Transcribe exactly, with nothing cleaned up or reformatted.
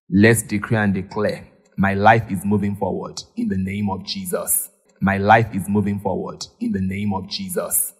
Let's decree and declare, my life is moving forward in the name of Jesus. My life is moving forward in the name of Jesus.